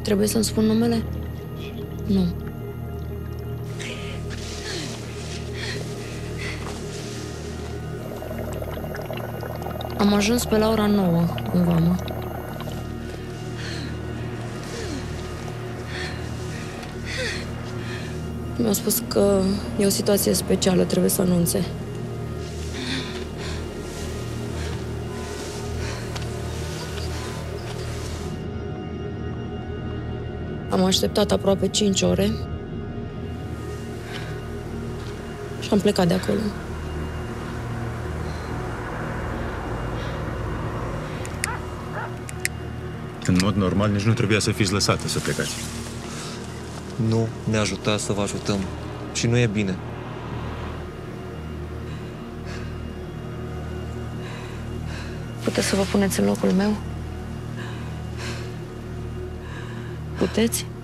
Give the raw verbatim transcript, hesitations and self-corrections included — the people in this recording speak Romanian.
Trebuie să-mi spun numele? Nu. Am ajuns pe la ora nouă în vamă. Mi-au spus că e o situație specială, trebuie să anunțe. Am așteptat aproape cinci ore și am plecat de acolo. În mod normal, nici nu trebuia să fiți lăsată să plecați. Nu ne ajuta să vă ajutăm și nu e bine. Puteți să vă puneți în locul meu? Puteți?